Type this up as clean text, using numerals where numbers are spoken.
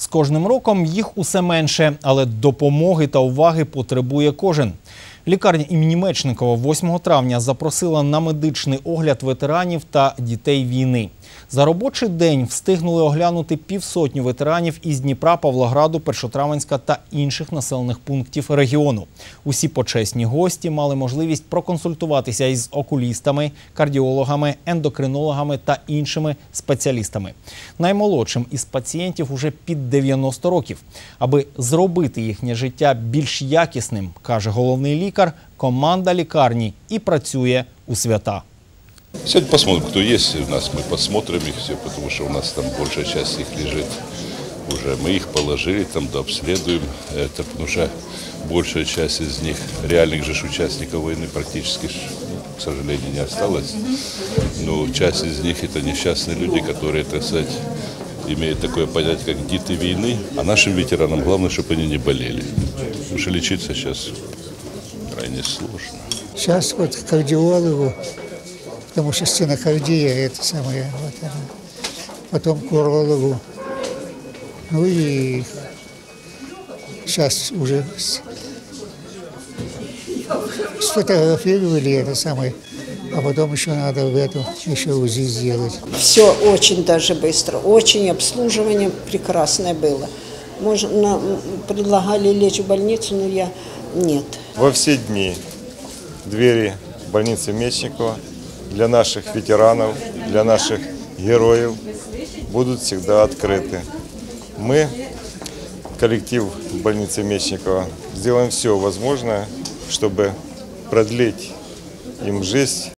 кожним роком їх усе менше, але допомоги та уваги потребує кожен. Лікарня імені Мечникова 8 травня запросила на медичний огляд ветеранів та дітей війни. За робочий день встигнули оглянути півсотні ветеранів із Дніпра, Павлограду, Першотравенська та інших населених пунктів регіону. Усі почесні гості мали можливість проконсультуватися із окулістами, кардіологами, ендокринологами та іншими спеціалістами. Наймолодшим із пацієнтів уже під 90 років. Аби зробити їхнє життя більш якісним, каже головний лікар, команда лікарні і працює у свята. Сегодня посмотрим, кто есть у нас, мы посмотрим их все, потому что у нас там большая часть их лежит уже. Мы их положили, там дообследуем, это, потому что большая часть из них, реальных же участников войны практически, к сожалению, не осталось. Но часть из них это несчастные люди, которые, так сказать, имеют такое понятие, как дети войны. А нашим ветеранам главное, чтобы они не болели. Потому что лечиться сейчас крайне сложно. Сейчас вот к кардиологу, потому что стенокардия – это самое, вот она. Потом к урологу. Ну и сейчас уже сфотографировали это самое, а потом еще надо в эту еще УЗИ сделать. Все очень даже быстро, очень обслуживание прекрасное было. Можно, предлагали лечь в больницу, но я нет. Во все дни двери больницы Мечникова для наших ветеранов, для наших героев будут всегда открыты. Мы, коллектив больницы Мечникова, сделаем все возможное, чтобы продлить им жизнь.